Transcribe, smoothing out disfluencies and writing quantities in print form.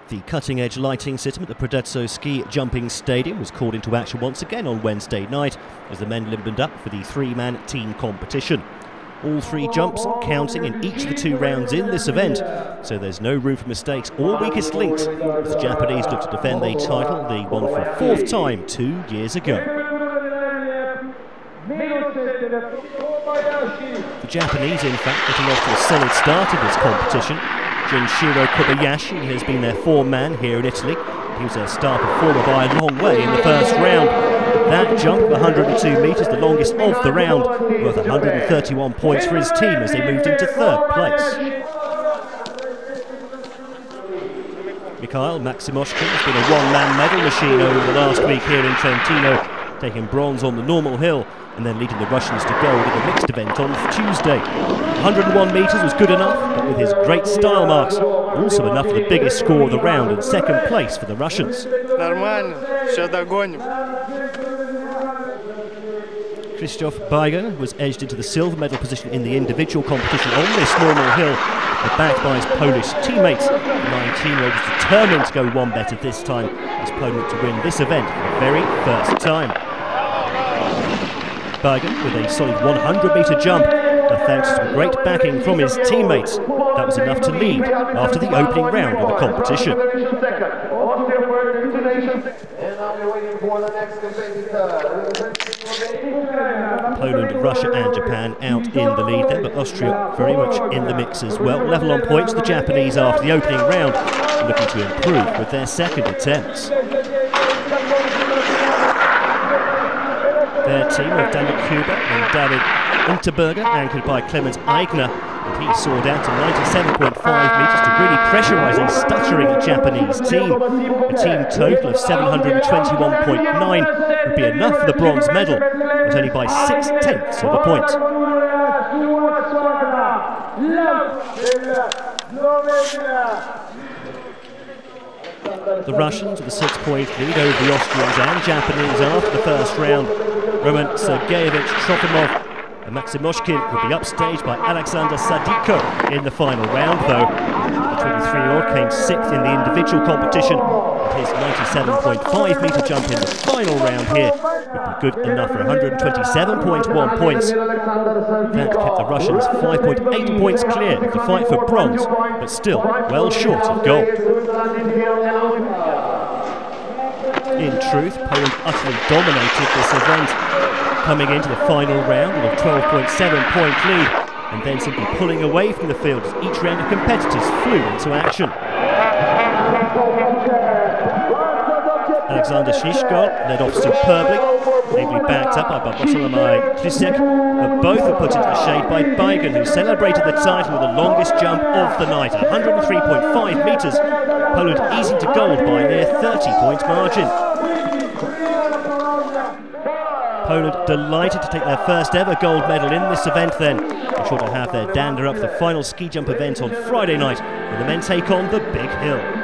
The cutting-edge lighting system at the Predazzo ski jumping stadium was called into action once again on Wednesday night as the men limbered up for the three-man team competition. All three jumps counting in each of the 2 rounds in this event, so there's no room for mistakes or weakest links as the Japanese look to defend their title they won for a 4th time 2 years ago. The Japanese, in fact, getting off to a solid start in this competition. Junshiro Kobayashi has been their form-man here in Italy. He was a star performer by a long way in the first round. That jump of 102 metres, the longest of the round, worth 131 points for his team as they moved into 3rd place. Mikhail Maksimochkin has been a one-man medal machine over the last week here in Trentino, taking bronze on the normal hill and then leading the Russians to gold in the mixed event on Tuesday. 101 metres was good enough, but with his great style marks, also enough for the biggest score of the round and 2nd place for the Russians. Krzysztof Biegun was edged into the silver medal position in the individual competition on this normal hill, but backed by his Polish teammates. The 19-year-old was determined to go one better this time, as Poland to win this event for the very first time. Biegun with a solid 100-metre jump, and thanks to great backing from his teammates, that was enough to lead after the opening round of the competition. Poland, Russia and Japan out in the lead then, but Austria very much in the mix as well. Level on points, the Japanese after the opening round, looking to improve with their 2nd attempts. Their team of Daniel Kuba and David Unterberger, anchored by Clemens Aigner, and he soared out to 97.5 metres to really pressurise a stuttering Japanese team. A team total of 721.9 would be enough for the bronze medal, but only by 6/10 of a point. The Russians with a 6-point lead over the Austrians and Japanese after the first round. Roman-Sergeevich, Trofimov and Maksimochkin would be upstaged by Aleksander Sardyko in the final round, though. The 23-year-old came 6th in the individual competition, and his 97.5-metre jump in the final round here would be good enough for 127.1 points. That kept the Russians 5.8 points clear of the fight for bronze, but still well short of gold. In truth, Poland utterly dominated this event, coming into the final round with a 12.7-point lead, and then simply pulling away from the field as each round of competitors flew into action. Aleksander Zniszczol led off superbly, ably backed up by Bartlomiej Klusek, but both were put into the shade by Biegun, who celebrated the title with the longest jump of the night, 103.5 metres, Poland easing to gold by a near 30-point margin. Poland delighted to take their first ever gold medal in this event then, and sure to have their dander up for the final ski jump event on Friday night when the men take on the big hill.